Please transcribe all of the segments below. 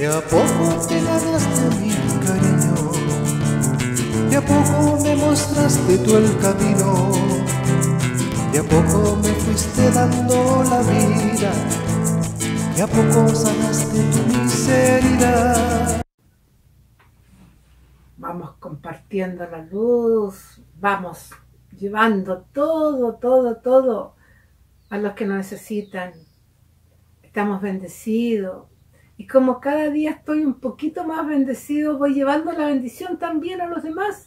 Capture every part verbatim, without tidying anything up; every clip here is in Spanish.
a poco te ganaste mi cariño, de a poco me mostraste tú el camino, de a poco me fuiste dando la vida, de a poco sanaste tu miseria. Vamos compartiendo la luz, vamos llevando todo, todo, todo a los que nos necesitan. Estamos bendecidos. Y como cada día estoy un poquito más bendecido, voy llevando la bendición también a los demás.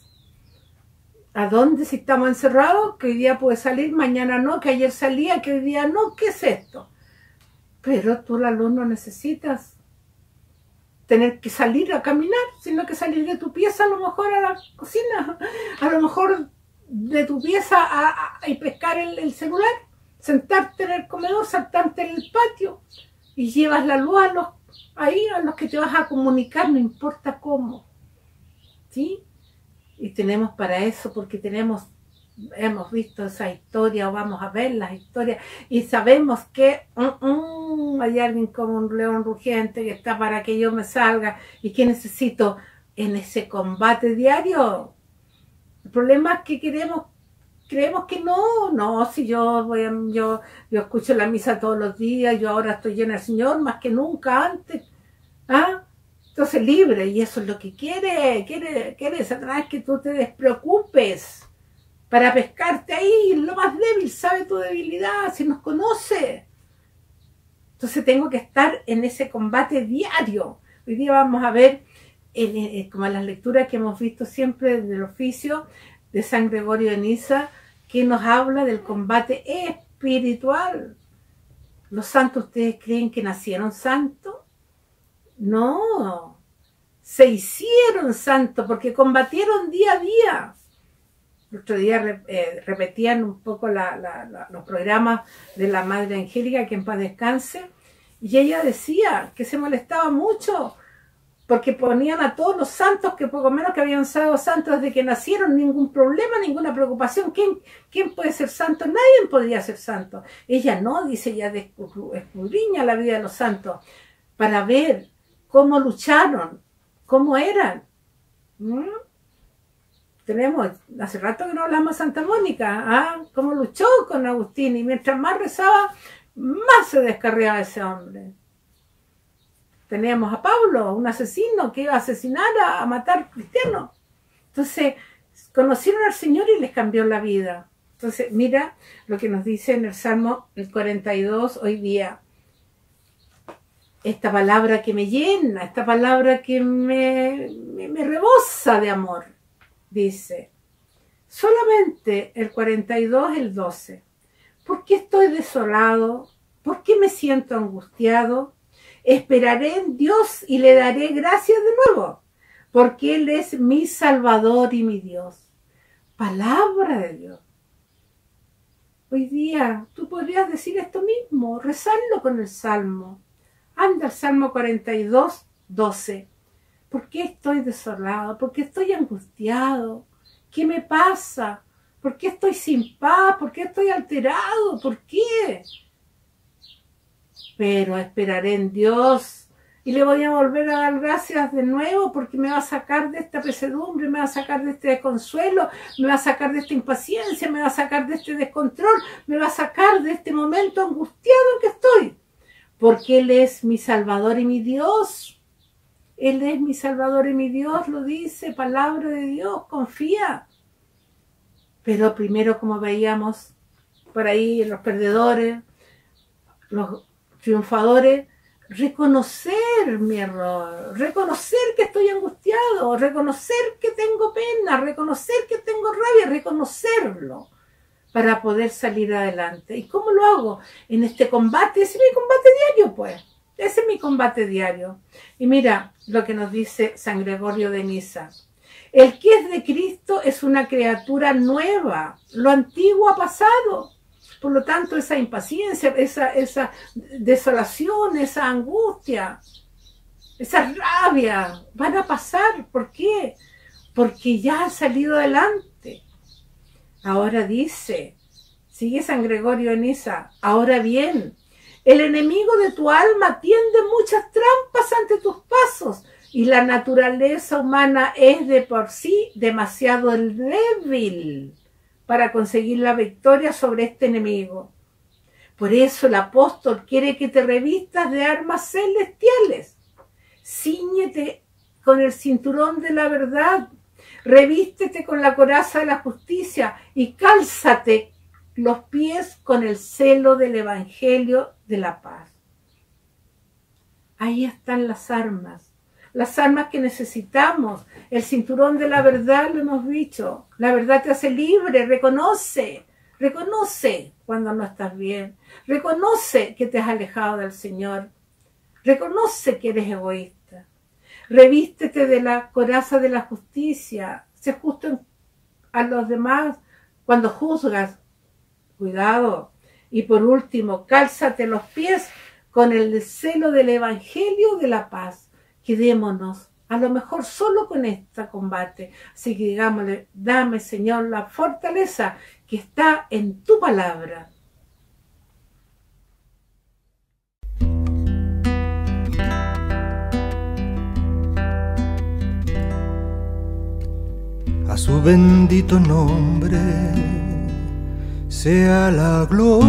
¿A dónde? Si estamos encerrados, que hoy día puede salir, mañana no, que ayer salía, que hoy día no, ¿qué es esto? Pero tú, la luz, no necesitas tener que salir a caminar, sino que salir de tu pieza a lo mejor a la cocina, a lo mejor de tu pieza a, a, a pescar el, el celular, sentarte en el comedor, saltarte en el patio y llevas la luz a los, ahí a los que te vas a comunicar, no importa cómo, ¿sí? Y tenemos para eso, porque tenemos, hemos visto esa historia, o vamos a ver las historias, y sabemos que uh, uh, hay alguien como un león rugiente que está para que yo me salga, y que necesito en ese combate diario. El problema es que queremos, creemos que no, no, si yo, voy a, yo, yo escucho la misa todos los días, yo ahora estoy llena del Señor más que nunca antes, ¿ah? Entonces libre, y eso es lo que quiere, quiere, quiere Satanás, que tú te despreocupes para pescarte ahí, lo más débil, sabe tu debilidad, si nos conoce. Entonces tengo que estar en ese combate diario. Hoy día vamos a ver, en, en, como en las lecturas que hemos visto siempre del oficio de San Gregorio de Niza, que nos habla del combate espiritual. ¿Los santos ustedes creen que nacieron santos? No, se hicieron santos porque combatieron día a día. El otro día eh, repetían un poco la, la, la, los programas de la Madre Angélica, que en paz descanse, y ella decía que se molestaba mucho porque ponían a todos los santos, que poco menos que habían sido santos desde que nacieron, ningún problema, ninguna preocupación. ¿Quién, quién puede ser santo? Nadie podría ser santo. Ella no, dice, ella escudriña la vida de los santos para ver cómo lucharon, cómo eran. ¿Mm? Tenemos, hace rato que no hablamos de Santa Mónica, ¿ah? Cómo luchó con Agustín, y mientras más rezaba, más se descarriaba ese hombre. Teníamos a Pablo, un asesino que iba a asesinar, a, a matar cristianos. Entonces, conocieron al Señor y les cambió la vida. Entonces, mira lo que nos dice en el Salmo el cuarenta y dos hoy día. Esta palabra que me llena, esta palabra que me, me, me rebosa de amor. Dice, solamente el cuarenta y dos, el doce. ¿Por qué estoy desolado? ¿Por qué me siento angustiado? Esperaré en Dios y le daré gracias de nuevo, porque Él es mi Salvador y mi Dios. Palabra de Dios. Hoy día tú podrías decir esto mismo, rezarlo con el Salmo. Anda al Salmo cuarenta y dos, doce. ¿Por qué estoy desolado? ¿Por qué estoy angustiado? ¿Qué me pasa? ¿Por qué estoy sin paz? ¿Por qué estoy alterado? ¿Por qué? Pero esperaré en Dios y le voy a volver a dar gracias de nuevo, porque me va a sacar de esta pesadumbre, me va a sacar de este desconsuelo, me va a sacar de esta impaciencia, me va a sacar de este descontrol, me va a sacar de este momento angustiado en que estoy. Porque Él es mi Salvador y mi Dios. Él es mi Salvador y mi Dios, lo dice, palabra de Dios, confía. Pero primero, como veíamos por ahí, los perdedores, los triunfadores, reconocer mi error, reconocer que estoy angustiado, reconocer que tengo pena, reconocer que tengo rabia, reconocerlo para poder salir adelante. ¿Y cómo lo hago? En este combate, ese es mi combate diario, pues. Ese es mi combate diario. Y mira lo que nos dice San Gregorio de Niza. El que es de Cristo es una criatura nueva. Lo antiguo ha pasado. Por lo tanto, esa impaciencia, esa, esa desolación, esa angustia, esa rabia van a pasar. ¿Por qué? Porque ya han salido adelante. Ahora dice, sigue San Gregorio de Niza, ahora bien, El enemigo de tu alma tiende muchas trampas ante tus pasos y la naturaleza humana es de por sí demasiado débil para conseguir la victoria sobre este enemigo. Por eso el apóstol quiere que te revistas de armas celestiales. Cíñete con el cinturón de la verdad, revístete con la coraza de la justicia y cálzate los pies con el celo del evangelio de la paz. Ahí están las armas, las armas que necesitamos. El cinturón de la verdad, lo hemos dicho. La verdad te hace libre. Reconoce, reconoce cuando no estás bien. Reconoce que te has alejado del Señor. Reconoce que eres egoísta. Revístete de la coraza de la justicia. Sé justo a los demás cuando juzgas. Cuidado. Y por último, cálzate los pies con el celo del evangelio de la paz. Quedémonos, a lo mejor solo con este combate. Así que digámosle, dame, Señor, la fortaleza que está en tu palabra. A su bendito nombre sea la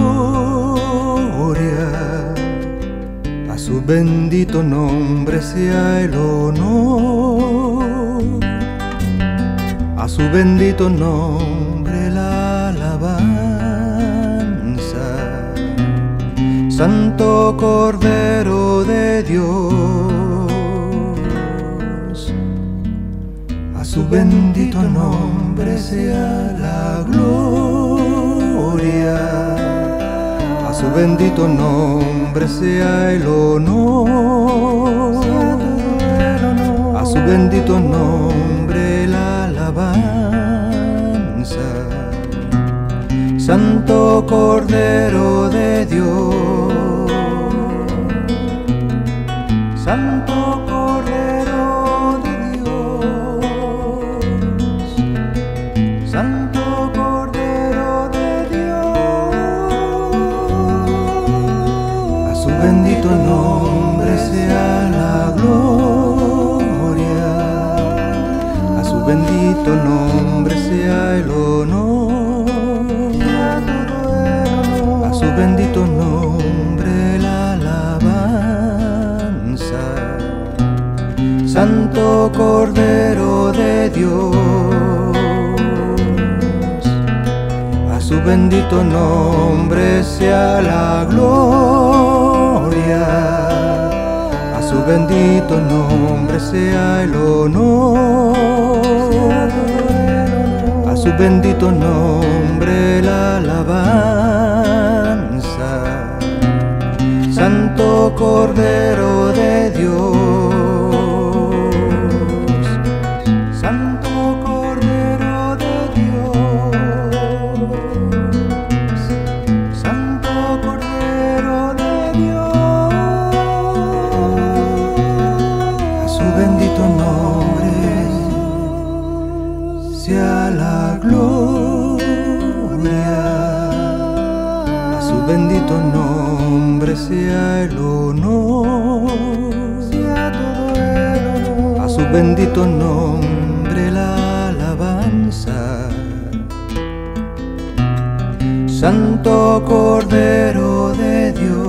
gloria, a su bendito nombre sea el honor, a su bendito nombre la alabanza. Santo Cordero de Dios, a su bendito nombre sea la gloria, a su bendito nombre sea el honor, a su bendito nombre la alabanza. Santo Cordero de Dios, Santo Cordero de Dios, Santo Cordero de Dios, a su bendito nombre sea la gloria, a su bendito nombre sea el honor, a su bendito nombre la alabanza. Santo Cordero de Dios, a su bendito nombre sea la gloria, a su bendito nombre sea el honor, a su bendito nombre la alabanza. Santo Cordero de Dios, Santo Cordero de Dios, Santo Cordero de Dios, a su bendito nombre sea la gloria, a su bendito nombre sea el honor, a su bendito nombre la alabanza. Santo Cordero de Dios,